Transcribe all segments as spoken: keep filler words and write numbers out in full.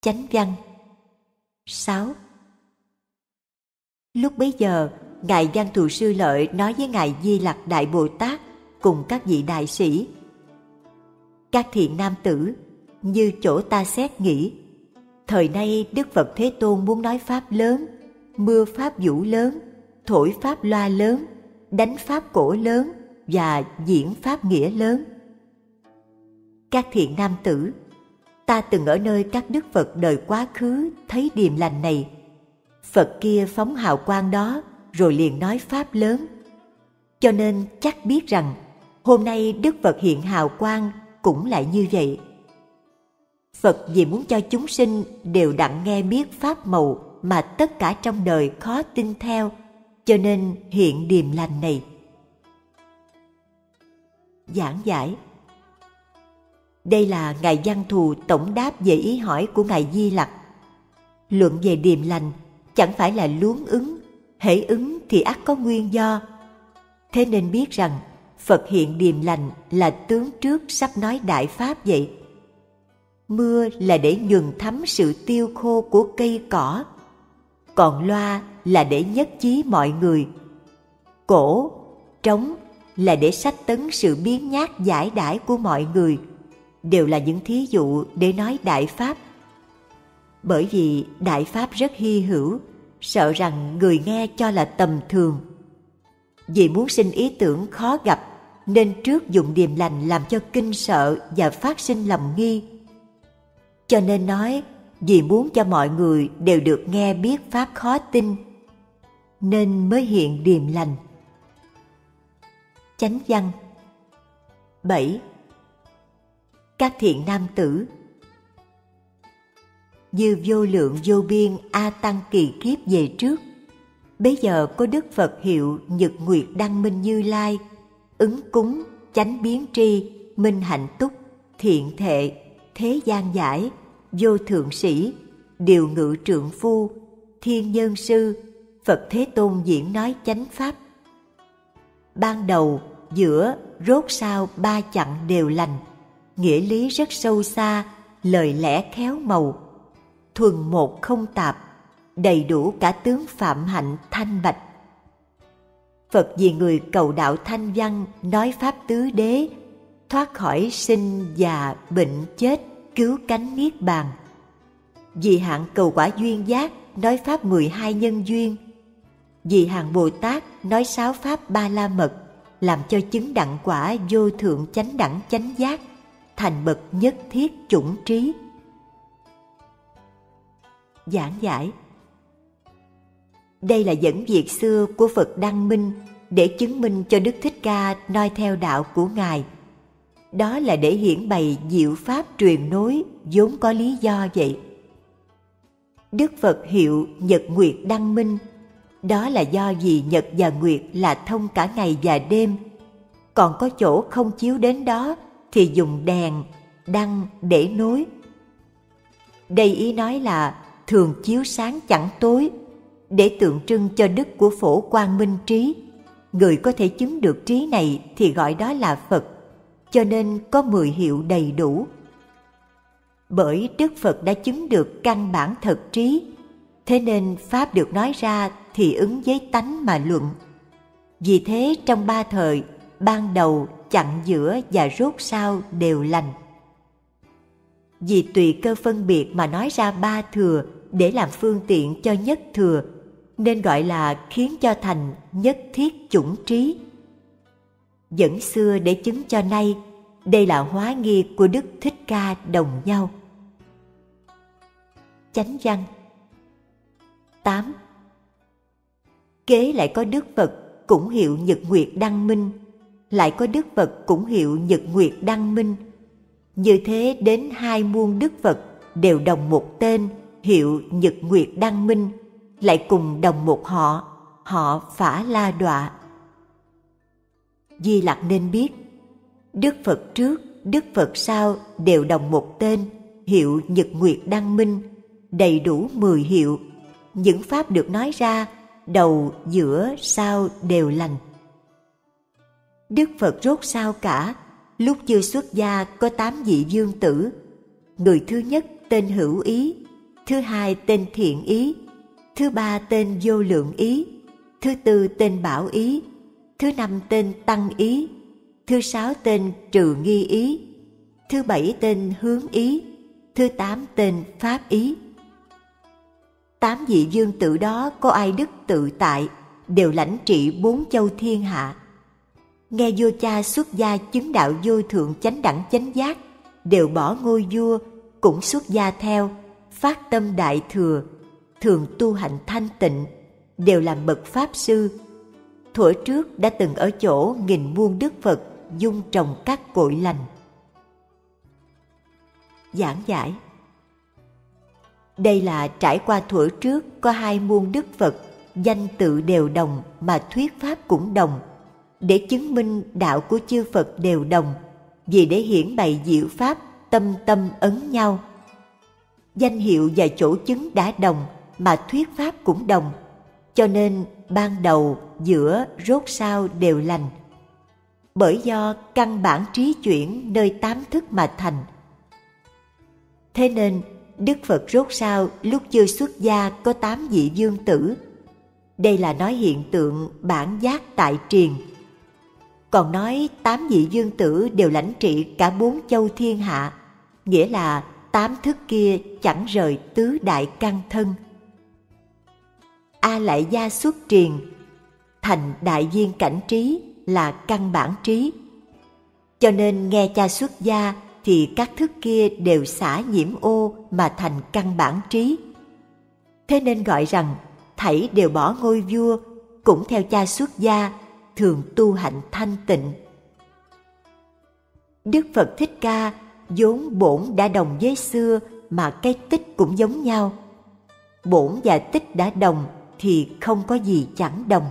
Chánh văn. sáu. Lúc bấy giờ, Ngài Văn Thù Sư Lợi nói với Ngài Di Lặc Đại Bồ Tát cùng các vị đại sĩ: Các thiện nam tử, như chỗ ta xét nghĩ, thời nay Đức Phật Thế Tôn muốn nói pháp lớn, mưa pháp vũ lớn, thổi pháp loa lớn, đánh pháp cổ lớn và diễn pháp nghĩa lớn. Các thiện nam tử, ta từng ở nơi các đức Phật đời quá khứ thấy điềm lành này. Phật kia phóng hào quang đó rồi liền nói pháp lớn. Cho nên chắc biết rằng hôm nay Đức Phật hiện hào quang cũng lại như vậy. Phật vì muốn cho chúng sinh đều đặng nghe biết pháp màu mà tất cả trong đời khó tin theo, cho nên hiện điềm lành này. Giảng giải. Đây là Ngài Văn Thù tổng đáp về ý hỏi của Ngài Di Lặc. Luận về điềm lành chẳng phải là luống ứng, hễ ứng thì ắt có nguyên do. Thế nên biết rằng Phật hiện điềm lành là tướng trước sắp nói đại pháp vậy. Mưa là để nhuần thấm sự tiêu khô của cây cỏ, còn loa là để nhất chí mọi người. Cổ, trống là để sách tấn sự biến nhát giải đãi của mọi người, đều là những thí dụ để nói đại pháp. Bởi vì đại pháp rất hy hữu, sợ rằng người nghe cho là tầm thường. Vì muốn sinh ý tưởng khó gặp, nên trước dùng điềm lành làm cho kinh sợ và phát sinh lòng nghi. Cho nên nói, vì muốn cho mọi người đều được nghe biết pháp khó tin, nên mới hiện điềm lành. Chánh văn. bảy. Các thiện nam tử, như vô lượng vô biên A Tăng kỳ kiếp về trước, bấy giờ có Đức Phật hiệu Nhật Nguyệt Đăng Minh Như Lai, ứng cúng, chánh biến tri, minh hạnh túc, thiện thệ, thế gian giải, vô thượng sĩ, điều ngự trượng phu, thiên nhân sư, Phật Thế Tôn diễn nói chánh pháp. Ban đầu, giữa, rốt sau ba chặng đều lành, nghĩa lý rất sâu xa, lời lẽ khéo màu, thuần một không tạp, đầy đủ cả tướng phạm hạnh thanh bạch. Phật vì người cầu đạo thanh văn nói pháp tứ đế, thoát khỏi sinh già bệnh chết, cứu cánh niết bàn. Vì hạng cầu quả duyên giác nói pháp mười hai nhân duyên. Vì hạng Bồ Tát nói sáu pháp ba la mật, làm cho chứng đặng quả vô thượng chánh đẳng chánh giác, thành bậc nhất thiết chủng trí. Giảng giải. Đây là dẫn việc xưa của Phật Đăng Minh để chứng minh cho Đức Thích Ca noi theo đạo của Ngài. Đó là để hiển bày diệu pháp truyền nối vốn có lý do vậy. Đức Phật hiệu Nhật Nguyệt Đăng Minh, đó là do vì Nhật và Nguyệt là thông cả ngày và đêm, còn có chỗ không chiếu đến đó thì dùng đèn, đăng để nối. Đây ý nói là thường chiếu sáng chẳng tối, để tượng trưng cho đức của phổ quang minh trí. Người có thể chứng được trí này thì gọi đó là Phật, cho nên có mười hiệu đầy đủ. Bởi Đức Phật đã chứng được căn bản thật trí, thế nên pháp được nói ra thì ứng với tánh mà luận. Vì thế trong ba thời, ban đầu, chặng giữa và rốt sau đều lành. Vì tùy cơ phân biệt mà nói ra ba thừa để làm phương tiện cho nhất thừa, nên gọi là khiến cho thành nhất thiết chủng trí. Dẫn xưa để chứng cho nay, đây là hóa nghi của Đức Thích Ca đồng nhau. Chánh văn. tám. Kế lại có Đức Phật cũng hiệu Nhật Nguyệt Đăng Minh, lại có Đức Phật cũng hiệu Nhật Nguyệt Đăng Minh. Như thế đến hai muôn Đức Phật đều đồng một tên, hiệu Nhật Nguyệt Đăng Minh, lại cùng đồng một họ, họ Phả La Đọa. Di Lặc nên biết, Đức Phật trước, Đức Phật sau đều đồng một tên, hiệu Nhật Nguyệt Đăng Minh, đầy đủ mười hiệu. Những pháp được nói ra, đầu, giữa, sau đều lành. Đức Phật rốt sau cả, lúc chưa xuất gia có tám vị vương tử. Người thứ nhất tên Hữu Ý, thứ hai tên thiện ý, thứ ba tên vô lượng ý, thứ tư tên bảo ý, thứ năm tên tăng ý, thứ sáu tên trừ nghi ý, thứ bảy tên hướng ý, thứ tám tên pháp ý. Tám vị vương tử đó có ai đức tự tại, đều lãnh trị bốn châu thiên hạ. Nghe vua cha xuất gia chứng đạo vô thượng chánh đẳng chánh giác, đều bỏ ngôi vua, cũng xuất gia theo, phát tâm đại thừa, thường tu hành thanh tịnh, đều làm bậc pháp sư. Thuở trước đã từng ở chỗ nghìn muôn đức Phật dung trồng các cội lành. Giảng giải. Đây là trải qua thuở trước có hai muôn đức Phật, danh tự đều đồng mà thuyết pháp cũng đồng, để chứng minh đạo của chư Phật đều đồng, vì để hiển bày diệu pháp tâm tâm ấn nhau. Danh hiệu và chỗ chứng đã đồng mà thuyết pháp cũng đồng, cho nên ban đầu, giữa, rốt sau đều lành. Bởi do căn bản trí chuyển nơi tám thức mà thành. Thế nên Đức Phật rốt sau lúc chưa xuất gia có tám vị vương tử. Đây là nói hiện tượng bản giác tại triền. Còn nói tám vị vương tử đều lãnh trị cả bốn châu thiên hạ, nghĩa là tám thức kia chẳng rời tứ đại căn thân. A Lại Gia xuất triền, thành đại viên cảnh trí là căn bản trí. Cho nên nghe cha xuất gia thì các thức kia đều xả nhiễm ô mà thành căn bản trí. Thế nên gọi rằng thảy đều bỏ ngôi vua, cũng theo cha xuất gia, thường tu hạnh thanh tịnh. Đức Phật Thích Ca vốn bổn đã đồng với xưa mà cái tích cũng giống nhau. Bổn và tích đã đồng thì không có gì chẳng đồng.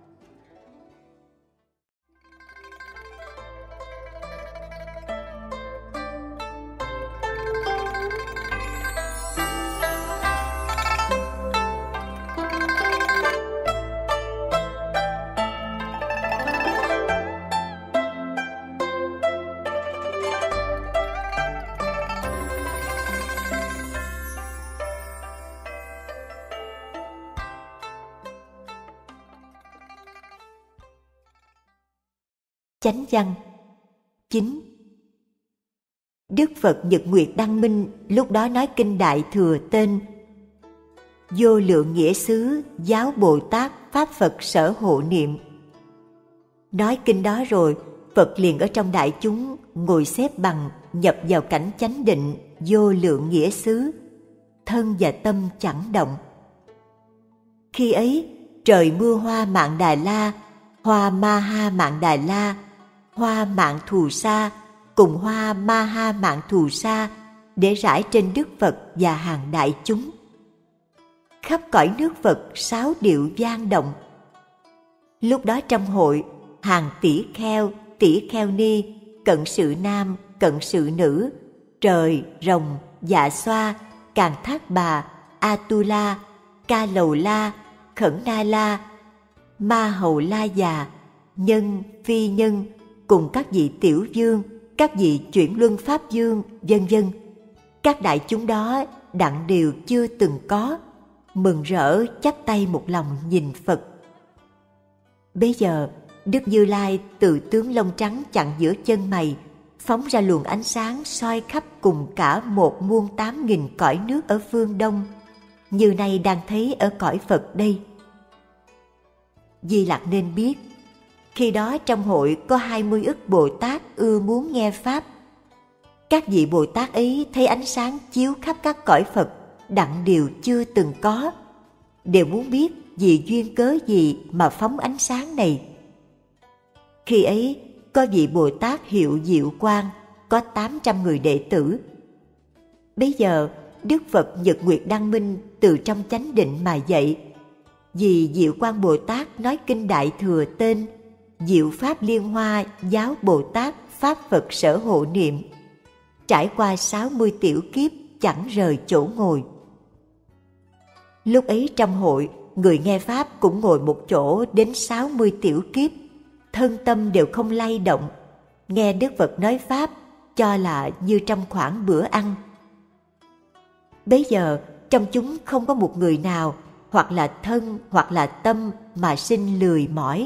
Chánh văn chín. Đức Phật Nhật Nguyệt Đăng Minh lúc đó nói kinh Đại Thừa tên Vô Lượng Nghĩa Xứ Giáo Bồ Tát Pháp Phật Sở Hộ Niệm. Nói kinh đó rồi, Phật liền ở trong đại chúng ngồi xếp bằng, nhập vào cảnh chánh định vô lượng nghĩa xứ, thân và tâm chẳng động. Khi ấy, trời mưa hoa Mạn Đà La, hoa Ma Ha Mạn Đà La, hoa Mạn Thù Sa cùng hoa Ma Ha Mạn Thù Sa để rải trên Đức Phật và hàng đại chúng. Khắp cõi nước Phật sáu điệu vang động. Lúc đó trong hội, hàng tỷ kheo, tỷ kheo ni, cận sự nam, cận sự nữ, trời, rồng, dạ xoa, càn thác bà, Atula, Ca Lầu La, Khẩn Na La, Ma Hầu La Già, nhân, phi nhân, cùng các vị tiểu vương, các vị chuyển luân pháp vương, vân vân. Các đại chúng đó đặng điều chưa từng có, mừng rỡ chắp tay một lòng nhìn Phật. Bây giờ, Đức Như Lai từ tướng lông trắng chặn giữa chân mày, phóng ra luồng ánh sáng soi khắp cùng cả một muôn tám nghìn cõi nước ở phương Đông, như nay đang thấy ở cõi Phật đây. Di Lặc nên biết, khi đó trong hội có hai mươi ức Bồ Tát ưa muốn nghe Pháp. Các vị Bồ Tát ấy thấy ánh sáng chiếu khắp các cõi Phật, đặng điều chưa từng có, đều muốn biết vì duyên cớ gì mà phóng ánh sáng này. Khi ấy, có vị Bồ Tát hiệu Diệu Quang, có tám trăm người đệ tử. Bây giờ, Đức Phật Nhật Nguyệt Đăng Minh từ trong chánh định mà dạy. Vì Diệu Quang Bồ Tát nói kinh Đại Thừa tên Diệu Pháp Liên Hoa Giáo Bồ Tát Pháp Phật Sở Hộ Niệm, trải qua sáu mươi tiểu kiếp chẳng rời chỗ ngồi. Lúc ấy trong hội, người nghe Pháp cũng ngồi một chỗ đến sáu mươi tiểu kiếp, thân tâm đều không lay động, nghe Đức Phật nói Pháp cho là như trong khoảng bữa ăn. Bấy giờ trong chúng không có một người nào hoặc là thân hoặc là tâm mà sinh lười mỏi.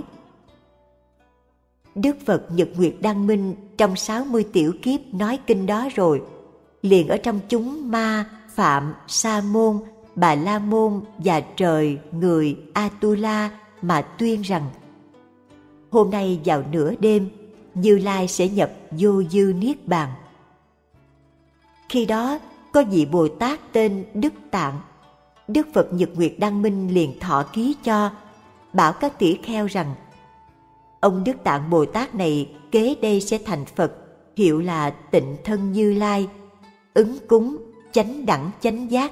Đức Phật Nhật Nguyệt Đăng Minh trong sáu mươi tiểu kiếp nói kinh đó rồi, liền ở trong chúng ma, phạm, sa môn, bà la môn và trời, người, Atula mà tuyên rằng: hôm nay vào nửa đêm, Như Lai sẽ nhập vô dư niết bàn. Khi đó có vị Bồ Tát tên Đức Tạng. Đức Phật Nhật Nguyệt Đăng Minh liền thọ ký cho, bảo các tỷ kheo rằng: ông Đức Tạng Bồ Tát này kế đây sẽ thành Phật, hiệu là Tịnh Thân Như Lai, ứng cúng, chánh đẳng chánh giác.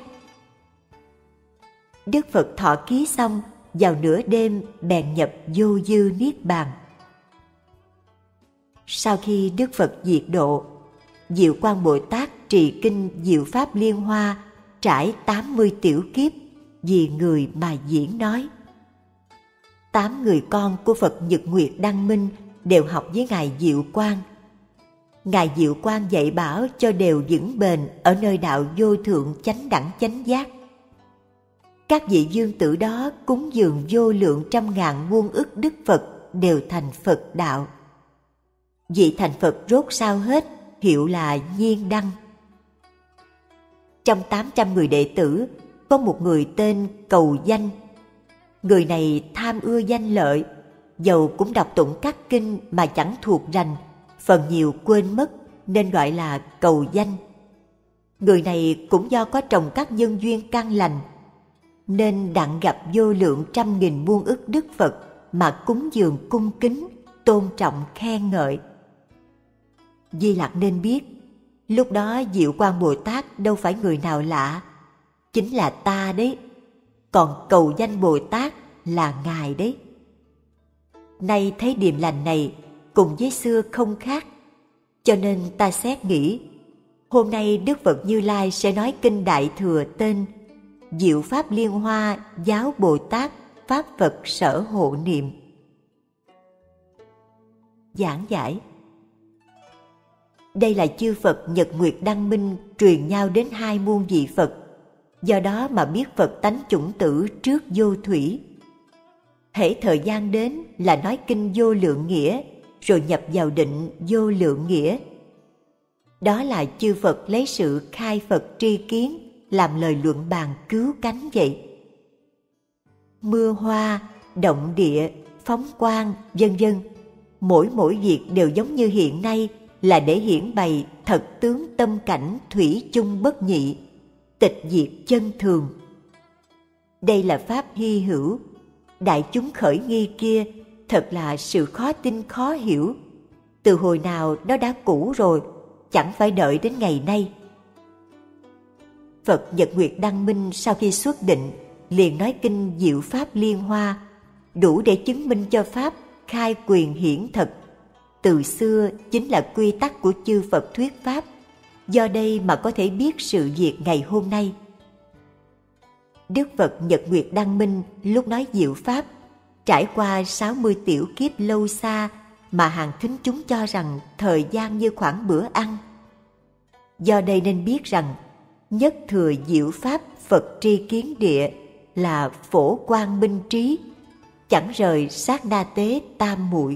Đức Phật thọ ký xong, vào nửa đêm bèn nhập vô dư niết bàn. Sau khi Đức Phật diệt độ, Diệu Quang Bồ Tát trì kinh Diệu Pháp Liên Hoa trải tám mươi tiểu kiếp vì người mà diễn nói. Tám người con của Phật Nhật Nguyệt Đăng Minh đều học với Ngài Diệu Quang. Ngài Diệu Quang dạy bảo cho đều vững bền ở nơi đạo vô thượng chánh đẳng chánh giác. Các vị dương tử đó cúng dường vô lượng trăm ngàn muôn ức Đức Phật đều thành Phật đạo. Vị thành Phật rốt sao hết, hiệu là Nhiên Đăng. Trong tám trăm người đệ tử, có một người tên Cầu Danh. Người này tham ưa danh lợi, dầu cũng đọc tụng các kinh mà chẳng thuộc rành, phần nhiều quên mất nên gọi là Cầu Danh. Người này cũng do có trồng các nhân duyên căn lành, nên đặng gặp vô lượng trăm nghìn muôn ức Đức Phật mà cúng dường cung kính, tôn trọng khen ngợi. Di Lặc nên biết, lúc đó Diệu Quang Bồ Tát đâu phải người nào lạ, chính là ta đấy, còn Cầu Danh Bồ Tát là Ngài đấy. Nay thấy điềm lành này cùng với xưa không khác, cho nên ta xét nghĩ, hôm nay Đức Phật Như Lai sẽ nói kinh Đại Thừa tên Diệu Pháp Liên Hoa Giáo Bồ Tát Pháp Phật Sở Hộ Niệm. Giảng giải: đây là chư Phật Nhật Nguyệt Đăng Minh truyền nhau đến hai muôn vị Phật, do đó mà biết Phật tánh chủng tử trước vô thủy. Hễ thời gian đến là nói kinh vô lượng nghĩa, rồi nhập vào định vô lượng nghĩa. Đó là chư Phật lấy sự khai Phật tri kiến làm lời luận bàn cứu cánh vậy. Mưa hoa, động địa, phóng quang, vân vân, mỗi mỗi việc đều giống như hiện nay là để hiển bày thật tướng tâm cảnh thủy chung bất nhị, tịch diệt chân thường. Đây là pháp hy hữu, đại chúng khởi nghi kia thật là sự khó tin khó hiểu. Từ hồi nào nó đã cũ rồi, chẳng phải đợi đến ngày nay. Phật Nhật Nguyệt Đăng Minh sau khi xuất định liền nói kinh Diệu Pháp Liên Hoa, đủ để chứng minh cho pháp khai quyền hiển thật. Từ xưa chính là quy tắc của chư Phật thuyết pháp, do đây mà có thể biết sự việc ngày hôm nay. Đức Phật Nhật Nguyệt Đăng Minh lúc nói diệu pháp, trải qua sáu mươi tiểu kiếp lâu xa mà hàng thính chúng cho rằng thời gian như khoảng bữa ăn. Do đây nên biết rằng nhất thừa diệu pháp Phật tri kiến địa là phổ quang minh trí, chẳng rời sát na tế tam muội.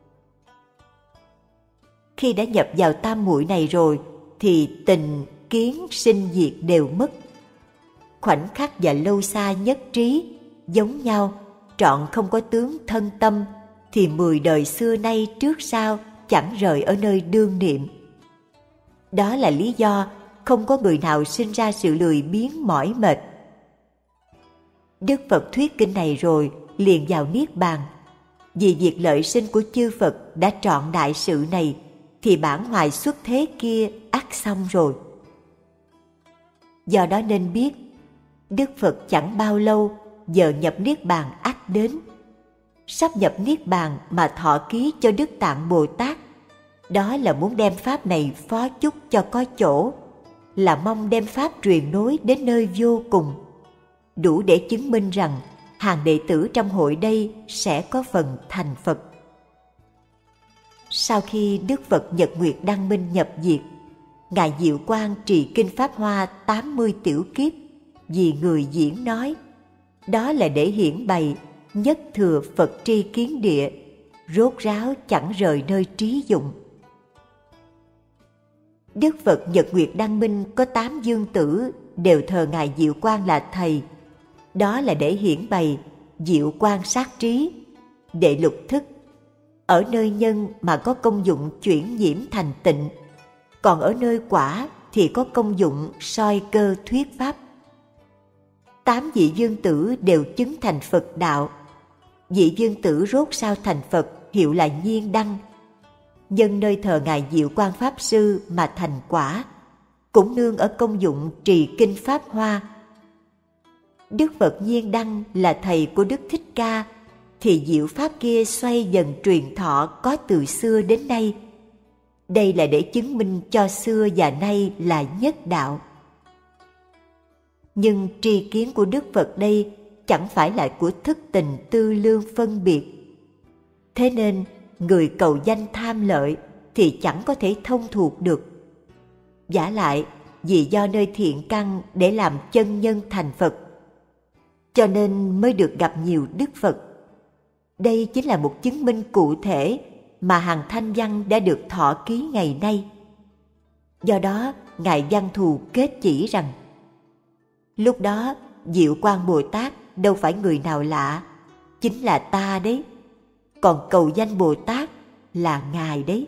Khi đã nhập vào tam muội này rồi thì tình, kiến, sinh diệt đều mất. Khoảnh khắc và lâu xa nhất trí, giống nhau, trọn không có tướng thân tâm, thì mười đời xưa nay trước sau chẳng rời ở nơi đương niệm. Đó là lý do không có người nào sinh ra sự lười biếng mỏi mệt. Đức Phật thuyết kinh này rồi liền vào niết bàn. Vì việc lợi sinh của chư Phật đã trọn đại sự này, thì bản hoài xuất thế kia ắt xong rồi. Do đó nên biết, Đức Phật chẳng bao lâu giờ nhập niết bàn ắt đến. Sắp nhập niết bàn mà thọ ký cho Đức Tạng Bồ Tát, đó là muốn đem pháp này phó chúc cho có chỗ, là mong đem pháp truyền nối đến nơi vô cùng, đủ để chứng minh rằng hàng đệ tử trong hội đây sẽ có phần thành Phật. Sau khi Đức Phật Nhật Nguyệt Đăng Minh nhập diệt, Ngài Diệu Quang trì kinh Pháp Hoa tám mươi tiểu kiếp, vì người diễn nói. Đó là để hiển bày nhất thừa Phật tri kiến địa, rốt ráo chẳng rời nơi trí dụng. Đức Phật Nhật Nguyệt Đăng Minh có tám dương tử đều thờ Ngài Diệu Quang là Thầy. Đó là để hiển bày diệu quan sát trí, để lục thức. Ở nơi nhân mà có công dụng chuyển nhiễm thành tịnh, còn ở nơi quả thì có công dụng soi cơ thuyết pháp. Tám vị dương tử đều chứng thành Phật đạo. Vị dương tử rốt sao thành Phật hiệu là Nhiên Đăng. Nhân nơi thờ Ngài Diệu Quang Pháp Sư mà thành quả, cũng nương ở công dụng trì kinh Pháp Hoa. Đức Phật Nhiên Đăng là thầy của Đức Thích Ca, thì diệu pháp kia xoay dần truyền thọ có từ xưa đến nay. Đây là để chứng minh cho xưa và nay là nhất đạo. Nhưng tri kiến của Đức Phật đây chẳng phải là của thức tình tư lương phân biệt. Thế nên người cầu danh tham lợi thì chẳng có thể thông thuộc được. Vả lại, vì do nơi thiện căn để làm chân nhân thành Phật, cho nên mới được gặp nhiều Đức Phật. Đây chính là một chứng minh cụ thể mà hàng thanh văn đã được thọ ký ngày nay. Do đó, Ngài Văn Thù kết chỉ rằng, lúc đó Diệu Quang Bồ Tát đâu phải người nào lạ, chính là ta đấy. Còn cầu danh Bồ Tát là Ngài đấy.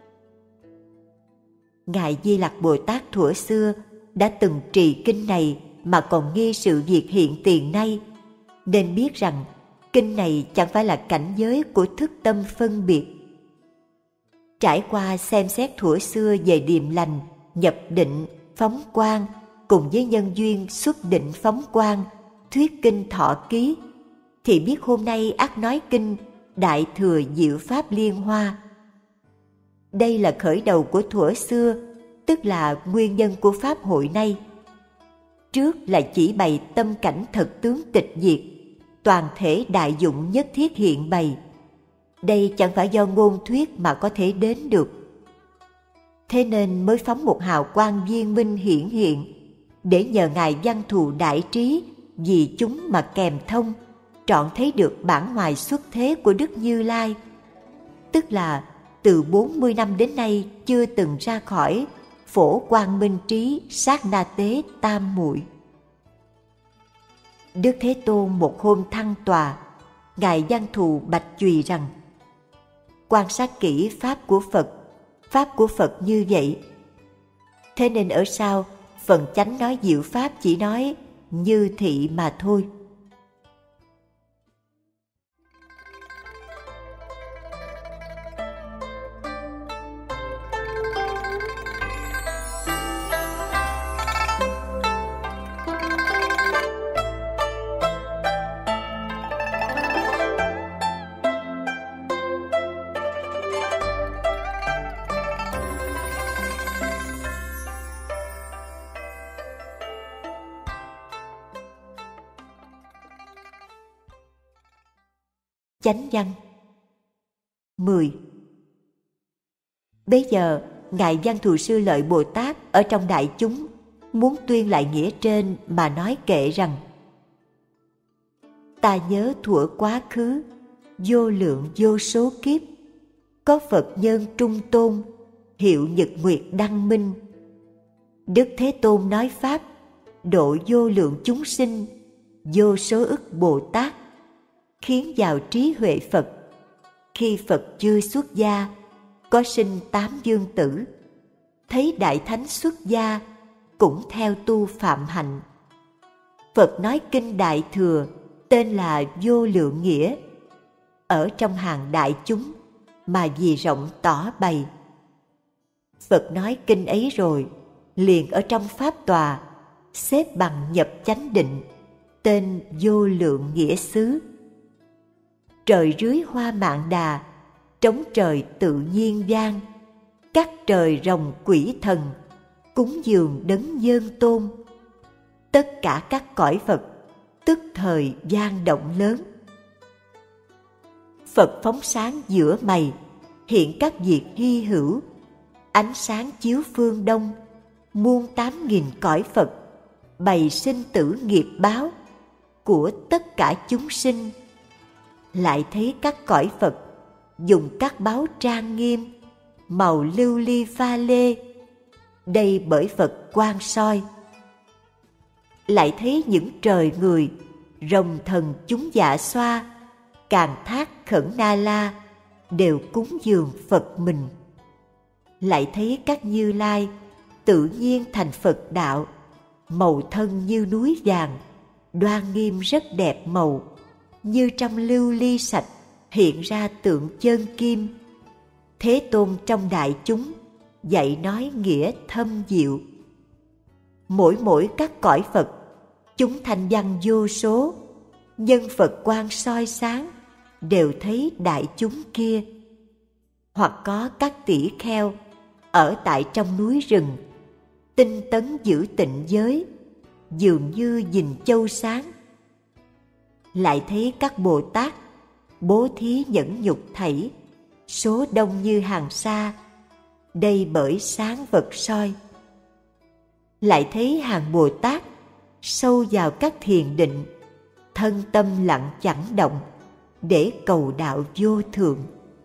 Ngài Di Lặc Bồ Tát thuở xưa đã từng trì kinh này mà còn nghi sự việc hiện tiền nay, nên biết rằng kinh này chẳng phải là cảnh giới của thức tâm phân biệt. Trải qua xem xét thuở xưa về điềm lành, nhập định, phóng quang, cùng với nhân duyên xuất định phóng quang, thuyết kinh thọ ký, thì biết hôm nay ắt nói kinh Đại Thừa Diệu Pháp Liên Hoa. Đây là khởi đầu của thuở xưa, tức là nguyên nhân của Pháp hội nay. Trước là chỉ bày tâm cảnh thật tướng tịch diệt, toàn thể đại dụng nhất thiết hiện bày. Đây chẳng phải do ngôn thuyết mà có thể đến được. Thế nên mới phóng một hào quang viên minh hiển hiện, để nhờ Ngài Văn Thù đại trí vì chúng mà kèm thông, trọn thấy được bản hoài xuất thế của Đức Như Lai. Tức là từ bốn mươi năm đến nay chưa từng ra khỏi phổ quang minh trí sát na tế tam muội. Đức Thế Tôn một hôm thăng tòa, Ngài Văn Thù bạch chùy rằng, quan sát kỹ pháp của Phật, pháp của Phật như vậy. Thế nên ở sau phần chánh nói diệu pháp chỉ nói như thị mà thôi. Chánh văn mười. Bây giờ Ngài Văn Thù Sư Lợi Bồ Tát ở trong đại chúng muốn tuyên lại nghĩa trên mà nói kệ rằng: ta nhớ thuở quá khứ, vô lượng vô số kiếp, có Phật nhân trung tôn, hiệu Nhật Nguyệt Đăng Minh. Đức Thế Tôn nói pháp, độ vô lượng chúng sinh, vô số ức Bồ Tát, khiến vào trí huệ Phật. Khi Phật chưa xuất gia, có sinh tám dương tử, thấy Đại Thánh xuất gia, cũng theo tu phạm hạnh. Phật nói kinh Đại Thừa, tên là Vô Lượng Nghĩa, ở trong hàng đại chúng, mà vì rộng tỏ bày. Phật nói kinh ấy rồi, liền ở trong pháp tòa, xếp bằng nhập chánh định, tên Vô Lượng Nghĩa xứ. Trời rưới hoa mạn đà, trống trời tự nhiên vang, các trời rồng quỷ thần, cúng dường đấng nhân tôn. Tất cả các cõi Phật, tức thời vang động lớn. Phật phóng sáng giữa mày, hiện các việc hy hữu, ánh sáng chiếu phương đông, muôn tám nghìn cõi Phật, bày sinh tử nghiệp báo của tất cả chúng sinh. Lại thấy các cõi Phật dùng các báu trang nghiêm, màu lưu ly pha lê, đây bởi Phật quang soi. Lại thấy những trời người, rồng thần chúng dạ xoa, Càn Thác Khẩn Na La đều cúng dường Phật mình. Lại thấy các Như Lai tự nhiên thành Phật đạo, màu thân như núi vàng, đoan nghiêm rất đẹp màu, như trong lưu ly sạch hiện ra tượng chân kim. Thế Tôn trong đại chúng dạy nói nghĩa thâm diệu. Mỗi mỗi các cõi Phật, chúng thanh văn vô số, nhân Phật quang soi sáng, đều thấy đại chúng kia. Hoặc có các tỷ kheo ở tại trong núi rừng, tinh tấn giữ tịnh giới, dường như nhìn châu sáng. Lại thấy các Bồ Tát bố thí nhẫn nhục thảy, số đông như hàng sa, đây bởi sáng vật soi. Lại thấy hàng Bồ Tát sâu vào các thiền định, thân tâm lặng chẳng động, để cầu đạo vô thượng.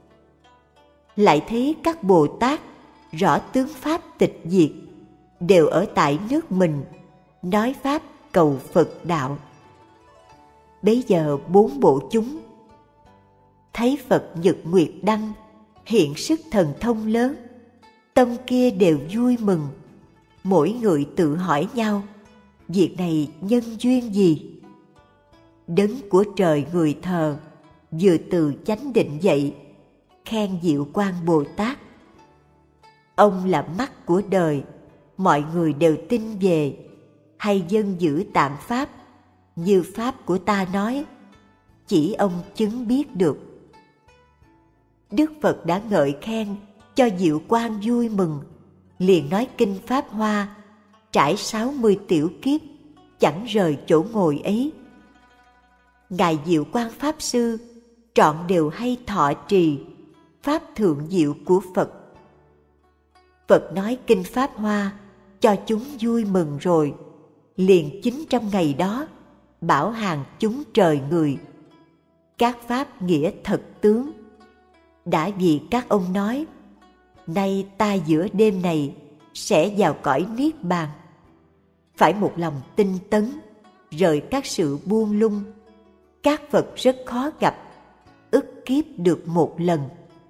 Lại thấy các Bồ Tát rõ tướng pháp tịch diệt, đều ở tại nước mình, nói pháp cầu Phật đạo. Bấy giờ bốn bộ chúng thấy Phật nhật nguyệt đăng hiện sức thần thông lớn, tâm kia đều vui mừng. Mỗi người tự hỏi nhau, việc này nhân duyên gì? Đấng của trời người thờ vừa từ chánh định dậy, khen Diệu Quang Bồ Tát. Ông là mắt của đời, mọi người đều tin về, hay dân giữ tạng pháp, như pháp của ta nói, chỉ ông chứng biết được. Đức Phật đã ngợi khen cho Diệu Quang vui mừng, liền nói kinh Pháp Hoa, trải sáu mươi tiểu kiếp, chẳng rời chỗ ngồi ấy. Ngài Diệu Quang Pháp Sư trọn đều hay thọ trì pháp thượng diệu của Phật. Phật nói kinh Pháp Hoa cho chúng vui mừng rồi, liền chính trong ngày đó bảo hàng chúng trời người, các pháp nghĩa thật tướng. Đã vì các ông nói, nay ta giữa đêm này sẽ vào cõi niết bàn. Phải một lòng tinh tấn, rời các sự buông lung, các Phật rất khó gặp, ức kiếp được một lần.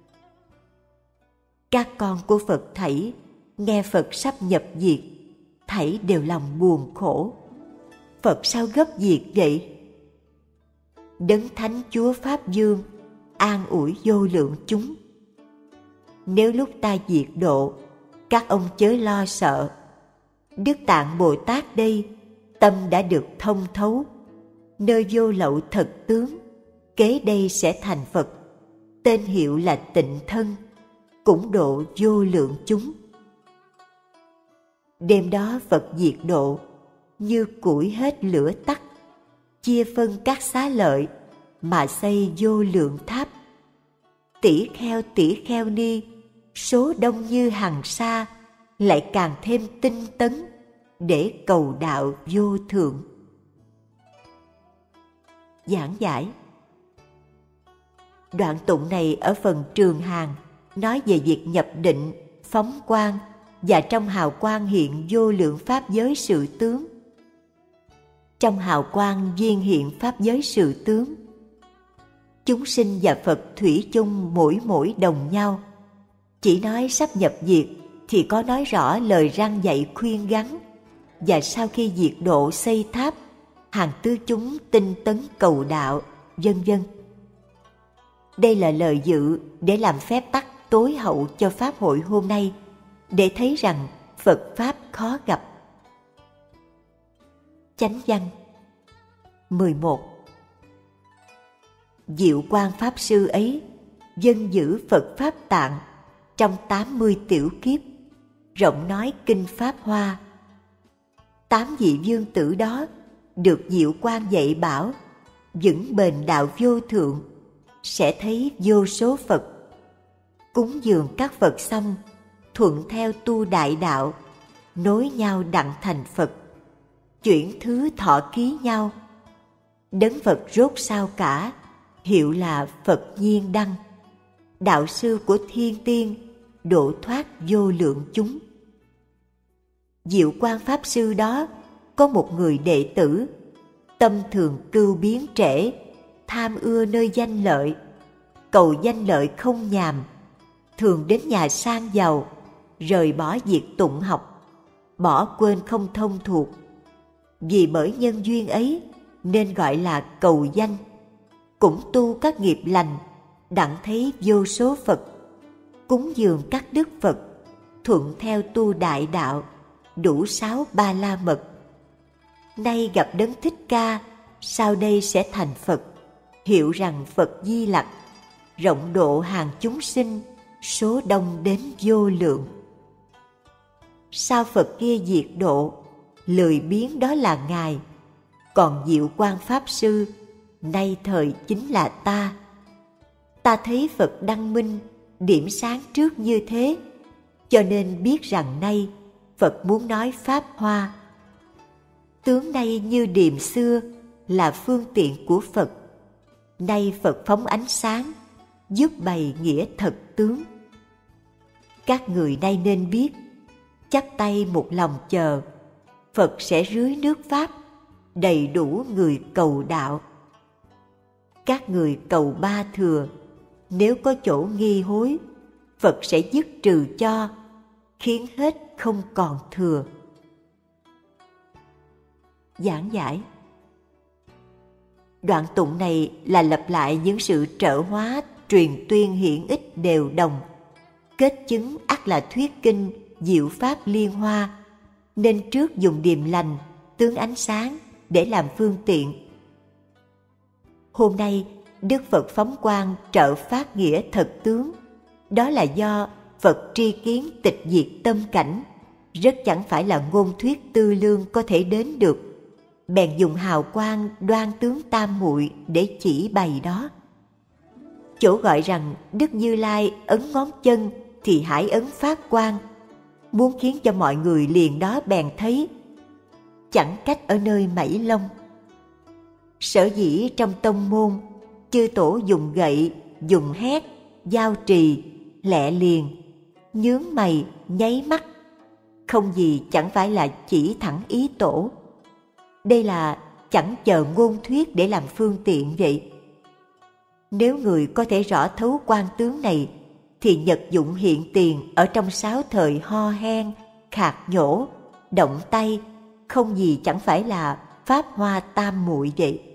Các con của Phật thảy nghe Phật sắp nhập diệt, thảy đều lòng buồn khổ. Phật sao gấp diệt vậy? Đấng Thánh Chúa Pháp Dương an ủi vô lượng chúng. Nếu lúc ta diệt độ, các ông chớ lo sợ. Đức Tạng Bồ Tát đây, tâm đã được thông thấu, nơi vô lậu thật tướng, kế đây sẽ thành Phật, tên hiệu là Tịnh Thân, cũng độ vô lượng chúng. Đêm đó Phật diệt độ, như củi hết lửa tắt, chia phân các xá lợi, mà xây vô lượng tháp. Tỷ kheo tỷ kheo ni, số đông như hằng sa, lại càng thêm tinh tấn, để cầu đạo vô thượng. Giảng giải. Đoạn tụng này ở phần Trường Hàng nói về việc nhập định, phóng quang và trong hào quang hiện vô lượng pháp giới sự tướng. Trong hào quang viên hiện pháp giới sự tướng. Chúng sinh và Phật thủy chung mỗi mỗi đồng nhau. Chỉ nói sắp nhập diệt thì có nói rõ lời răn dạy khuyên gắn, và sau khi diệt độ xây tháp, hàng tư chúng tinh tấn cầu đạo, vân vân. Đây là lời dự để làm phép tắc tối hậu cho pháp hội hôm nay, để thấy rằng Phật Pháp khó gặp. Chánh văn mười một. Diệu Quang Pháp Sư ấy dân giữ Phật Pháp Tạng trong tám mươi tiểu kiếp, rộng nói kinh Pháp Hoa. Tám vị vương tử đó được Diệu Quang dạy bảo, vững bền đạo vô thượng, sẽ thấy vô số Phật. Cúng dường các Phật xong, thuận theo tu đại đạo, nối nhau đặng thành Phật. chuyển thứ thọ ký nhau. Đấng Phật rốt sao cả, hiệu là Phật Nhiên Đăng, đạo sư của thiên tiên, độ thoát vô lượng chúng. Diệu Quang Pháp Sư đó có một người đệ tử, tâm thường cưu biến trễ, tham ưa nơi danh lợi, cầu danh lợi không nhàm, thường đến nhà sang giàu, rời bỏ việc tụng học, bỏ quên không thông thuộc. Vì bởi nhân duyên ấy nên gọi là cầu danh, cũng tu các nghiệp lành, đặng thấy vô số Phật, cúng dường các đức Phật, thuận theo tu đại đạo, đủ sáu ba la mật. Nay gặp Đấng Thích Ca, sau đây sẽ thành Phật, hiệu rằng Phật Di Lặc, rộng độ hàng chúng sinh, số đông đến vô lượng. Sao Phật kia diệt độ, lười biếng đó là Ngài, còn Diệu Quang Pháp Sư, nay thời chính là ta. Ta thấy Phật đăng minh, điểm sáng trước như thế, cho nên biết rằng nay Phật muốn nói Pháp Hoa. Tướng nay như điềm xưa là phương tiện của Phật, nay Phật phóng ánh sáng, giúp bày nghĩa thật tướng. Các người nay nên biết, chắp tay một lòng chờ, Phật sẽ rưới nước Pháp, đầy đủ người cầu đạo. Các người cầu ba thừa, nếu có chỗ nghi hối, Phật sẽ dứt trừ cho, khiến hết không còn thừa. Giảng giải. Đoạn tụng này là lặp lại những sự trợ hóa truyền tuyên hiển ích đều đồng, kết chứng ắt là thuyết kinh diệu pháp liên hoa, nên trước dùng điềm lành, tướng ánh sáng để làm phương tiện. Hôm nay Đức Phật phóng quang trợ phát nghĩa thật tướng, đó là do Phật tri kiến tịch diệt tâm cảnh, rất chẳng phải là ngôn thuyết tư lương có thể đến được, bèn dùng hào quang đoan tướng tam muội để chỉ bày đó. Chỗ gọi rằng Đức Như Lai ấn ngón chân thì hải ấn phát quang, muốn khiến cho mọi người liền đó bèn thấy, chẳng cách ở nơi mảy lông. Sở dĩ trong tông môn, chư tổ dùng gậy, dùng hét, giao trì, lẹ liền, nhướng mày, nháy mắt, không gì chẳng phải là chỉ thẳng ý tổ. Đây là chẳng chờ ngôn thuyết để làm phương tiện vậy. Nếu người có thể rõ thấu quan tướng này, thì nhật dụng hiện tiền ở trong sáu thời ho hen, khạc nhổ, động tay, không gì chẳng phải là pháp hoa tam muội vậy.